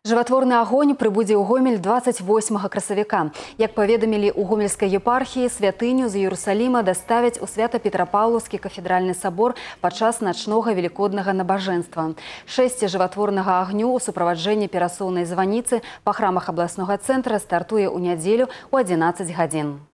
Жыватворны агонь прыбудзе ў Гомель 28 красавіка. Як паведамілі ў гомельскай епархіі, святыню з Іерусаліма даставяць у Свята-Петрапаўлаўскі кафедральны сабор падчас начнога велікоднага набажэнства. Шэсце жыватворнага агню ў суправаджэнні перасоўнай званіцы па храмах абласнога цэнтра стартуе ў нядзелю ў 11 гадзін.